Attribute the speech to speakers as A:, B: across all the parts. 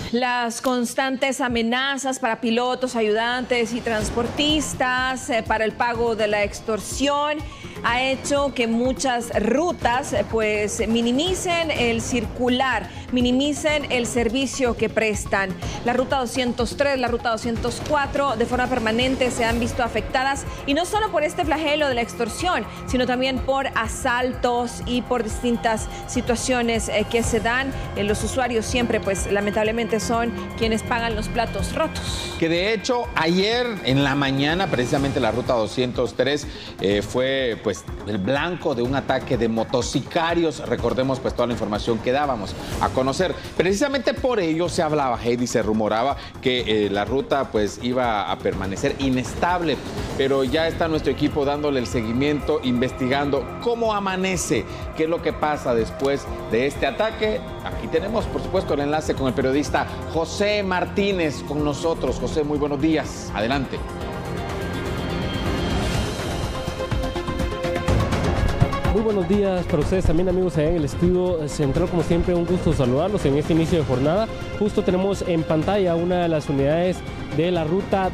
A: Las constantes amenazas para pilotos, ayudantes y transportistas para el pago de la extorsión ha hecho que muchas rutas pues minimicen el circular, minimicen el servicio que prestan. La ruta 203, la ruta 204 de forma permanente se han visto afectadas, y no solo por este flagelo de la extorsión, sino también por asaltos y por distintas situaciones que se dan. Los usuarios siempre pues lamentablemente son quienes pagan los platos rotos.
B: Que de hecho ayer en la mañana precisamente la ruta 203 fue pues el blanco de un ataque de motocicarios. Recordemos pues toda la información que dábamos a conocer. Precisamente por ello se hablaba, Heidi, se rumoraba que la ruta pues iba a permanecer inestable, pero ya está nuestro equipo dándole el seguimiento, investigando cómo amanece, qué es lo que pasa después de este ataque. Aquí tenemos por supuesto el enlace con el periodista José Martínez con nosotros. José, muy buenos días, adelante.
C: Muy buenos días para ustedes también, amigos, allá en el estudio central. Como siempre, un gusto saludarlos en este inicio de jornada. Justo tenemos en pantalla una de las unidades de la ruta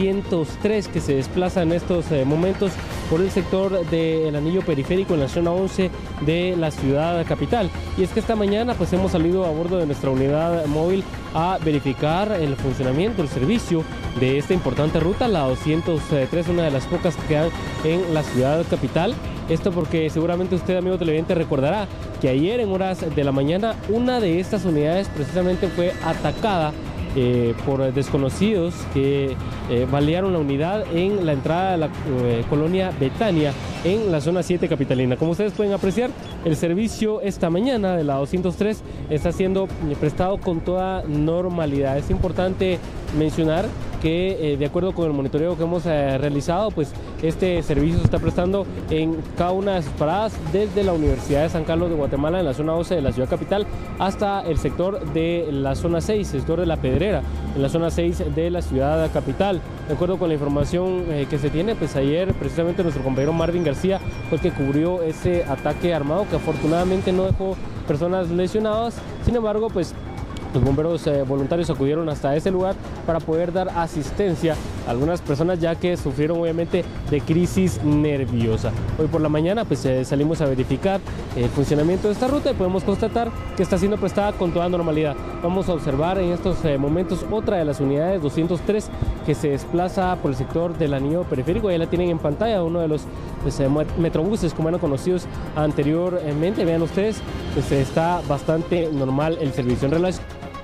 C: 203 que se desplaza en estos momentos por el sector del anillo periférico en la zona 11 de la ciudad capital. Y es que esta mañana pues hemos salido a bordo de nuestra unidad móvil a verificar el funcionamiento, el servicio de esta importante ruta, la 203, una de las pocas que quedan en la ciudad capital. Esto porque seguramente usted, amigo televidente, recordará que ayer en horas de la mañana una de estas unidades precisamente fue atacada por desconocidos que balearon la unidad en la entrada de la colonia Betania en la zona 7 capitalina. Como ustedes pueden apreciar, el servicio esta mañana de la 203 está siendo prestado con toda normalidad. Es importante mencionar que de acuerdo con el monitoreo que hemos realizado, pues este servicio se está prestando en cada una de sus paradas desde la Universidad de San Carlos de Guatemala en la zona 11 de la ciudad capital hasta el sector de la zona 6, sector de La Pedrera, en la zona 6 de la ciudad capital. De acuerdo con la información que se tiene, pues ayer precisamente nuestro compañero Marvin García fue el que cubrió ese ataque armado que afortunadamente no dejó personas lesionadas. Sin embargo, pues los bomberos voluntarios acudieron hasta ese lugar para poder dar asistencia a algunas personas ya que sufrieron obviamente de crisis nerviosa. Hoy por la mañana pues salimos a verificar el funcionamiento de esta ruta y podemos constatar que está siendo prestada con toda normalidad. Vamos a observar en estos momentos otra de las unidades 203 que se desplaza por el sector del anillo periférico. Ahí la tienen en pantalla, uno de los pues, metrobuses como eran conocidos anteriormente. Vean ustedes, pues está bastante normal el servicio. En relación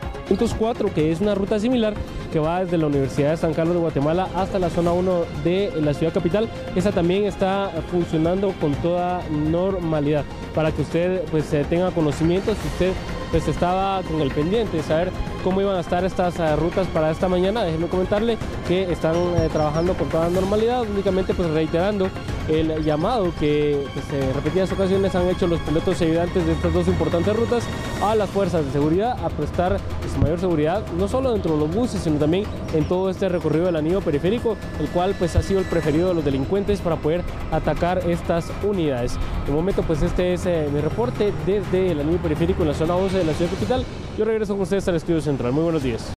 C: 204, que es una ruta similar que va desde la Universidad de San Carlos de Guatemala hasta la zona 1 de la ciudad capital, esa también está funcionando con toda normalidad. Para que usted pues tenga conocimiento, si usted pues estaba con el pendiente de saber cómo iban a estar estas rutas para esta mañana, déjenme comentarle que están trabajando con toda normalidad, únicamente pues reiterando el llamado que pues, en repetidas ocasiones han hecho los pilotos y ayudantes de estas dos importantes rutas a las fuerzas de seguridad a prestar pues, mayor seguridad, no solo dentro de los buses, sino también en todo este recorrido del anillo periférico, el cual pues ha sido el preferido de los delincuentes para poder atacar estas unidades. De momento pues este es mi reporte desde el anillo periférico en la zona 11 de la ciudad capital. Yo regreso con ustedes al estudio central. Muy buenos días.